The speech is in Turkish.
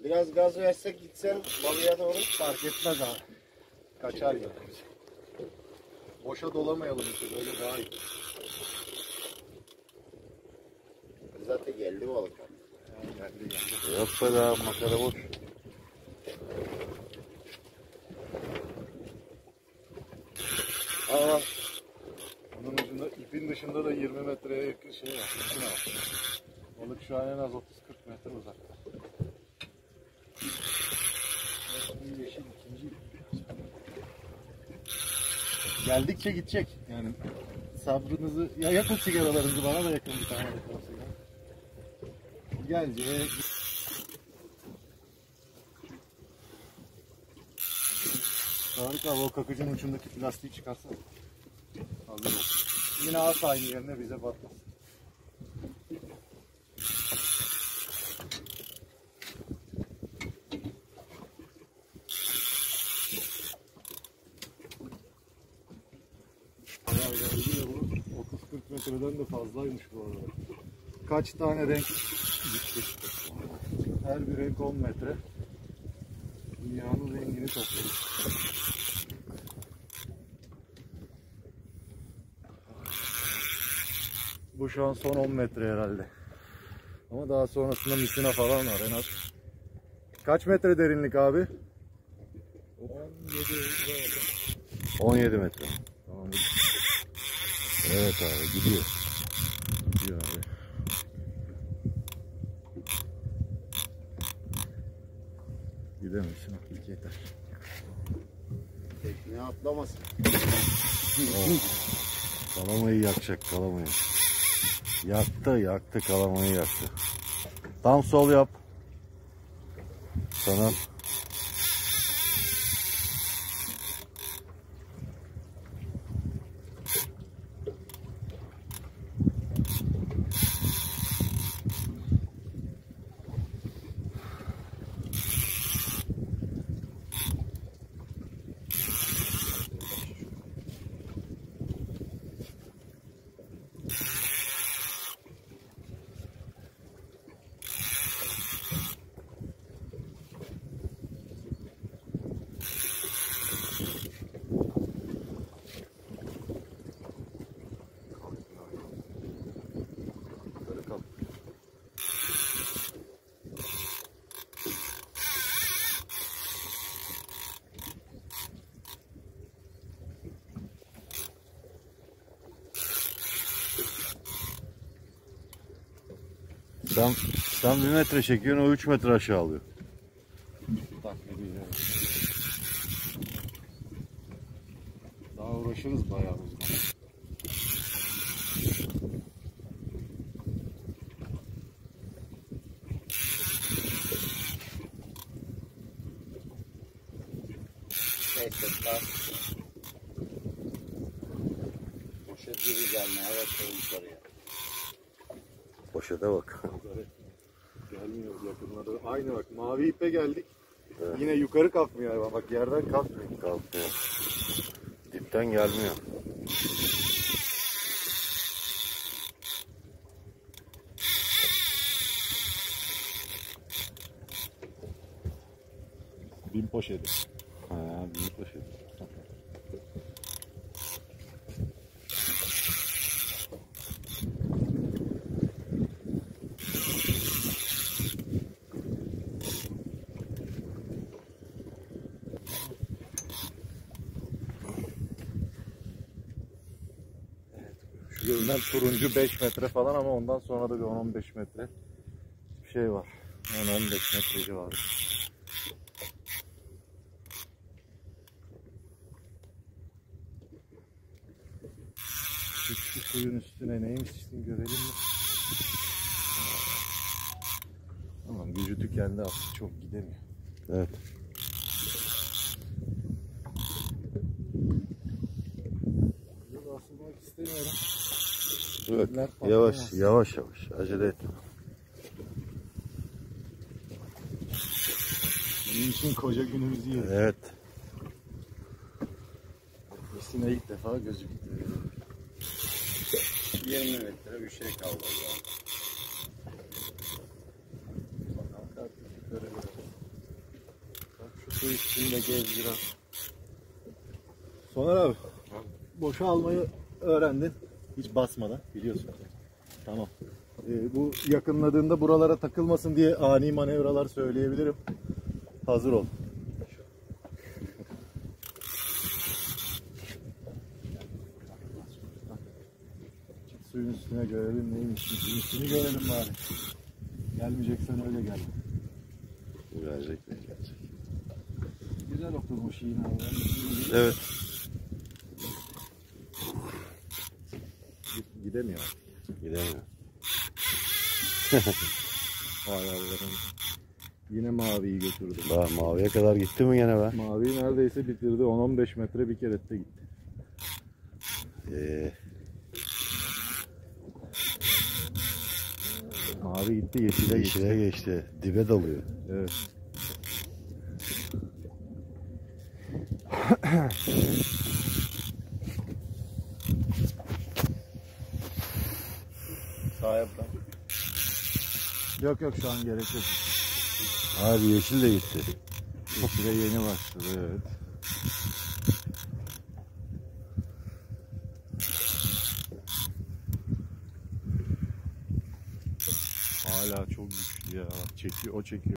Biraz gaz versek gitsen balığa doğru. Fark etmez abi. Kaçar ya. Boşa dolamayalım işte, böyle daha iyi. Zaten geldi balık. Geldi. Yok be daha makara boş. Aa, onun ucunda, ipin dışında da 20 metreye yakın şey var. İçine var. Balık şu an en az 30-40 metre uzakta. Yeşil ikinci. Geldikçe gidecek. Yani sabrınızı, ya yakın sigaralarınızı, bana da yakın bir tane yakın sigara. Gelecek. Tarık abi, o kakıcının ucundaki plastiği çıkarsana. Hazır olsun. Yine at aynı yerine, bize batmaz. Bayağı geldi ya bu. 30-40 metreden de fazlaymış bu arada. Kaç tane renk gitti. Her bir renk 10 metre. Dünyanın rengini topluyor. Bu şu an son 10 metre herhalde. Ama daha sonrasında misina falan var en az. Kaç metre derinlik abi? 17 metre. Tamam. Evet abi, gidiyor. Gidiyor abi. Gidemesin, ilk yeter. Tekneye atlamasın. Kalamayı yakacak, kalamayı. Yaktı, kalamayı yaktı. Tam sol yap. Sana. Sen 1 metre çekiyorsun, o 3 metre aşağı alıyor. Daha uğraşırız bayağı o zaman. Neyse daha. Poşet gibi gelmeye başladı yukarıya. Poşete bak. Gelmiyor yakınlarda. Aynı bak, mavi ipe geldik. Evet. Yine yukarı kalkmıyor. Bak yerden kalkmıyor. Kalkmıyor. Dipten gelmiyor. Bin poşeti. Ha, büyük poşet. Şu görünen turuncu 5 metre falan, ama ondan sonra da bir 10-15 metre bir şey var. 10-15 metre civarı. Şu suyun üstüne neymiş görelim mi? Tamam, gücü tükendi artık, çok gidemiyor. Evet. Asılmak istemiyorum. Evet. Yavaş, acele etme. Benim için koca günümüzü yedik. Evet. Misina ilk defa gözüktü. 20 metre bir şey kaldı o zaman. Bakalım, yukarı göre. içini de gez biraz. Soner abi, boşa almayı öğrendin. Hiç basmadan, biliyorsun. Tamam. Bu yakınladığında buralara takılmasın diye ani manevralar söyleyebilirim. Hazır ol. Çık suyun üstüne görelim neymiş. Suyun üstünü görelim bari. Gelmeyeceksen öyle gel. Gelecek mi? Gelecek. Güzel oturmuş yine. Evet. Gidemiyor. Gidemiyor. Vay Allah'ım. Yine maviyi götürdü. Daha maviye kadar gitti mi gene be? Maviyi neredeyse bitirdi. 10-15 metre bir kerette gitti. Mavi gitti, yeşile geçti. Yeşile geçti. Dibe dalıyor. Evet. Sağ yap lan. Yok yok şu an gerek yok. Abi yeşil de gitti. Yeşile yeni başladı evet. Hala çok güçlü ya. Çekiyor, o çekiyor.